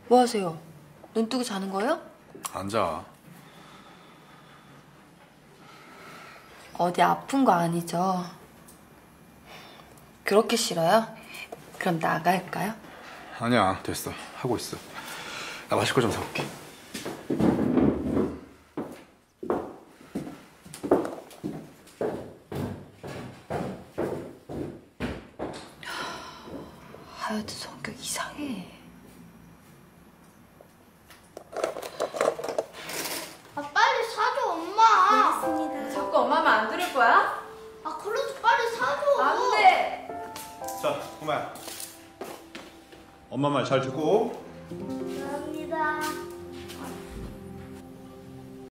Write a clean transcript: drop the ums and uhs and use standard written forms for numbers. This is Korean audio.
뭐 하세요? 눈 뜨고 자는 거예요? 앉아. 어디 아픈 거 아니죠? 그렇게 싫어요? 그럼 나갈까요? 아니야, 됐어. 하고 있어. 나 마실 거 좀 사올게. 하여튼 성격 이상해. 아 빨리 사줘 엄마. 알겠습니다. 자꾸 엄마 말 안 들을 거야? 아 그래도 빨리 사줘. 안 돼. 자, 꼬마야. 엄마 말 잘 듣고. 감사합니다.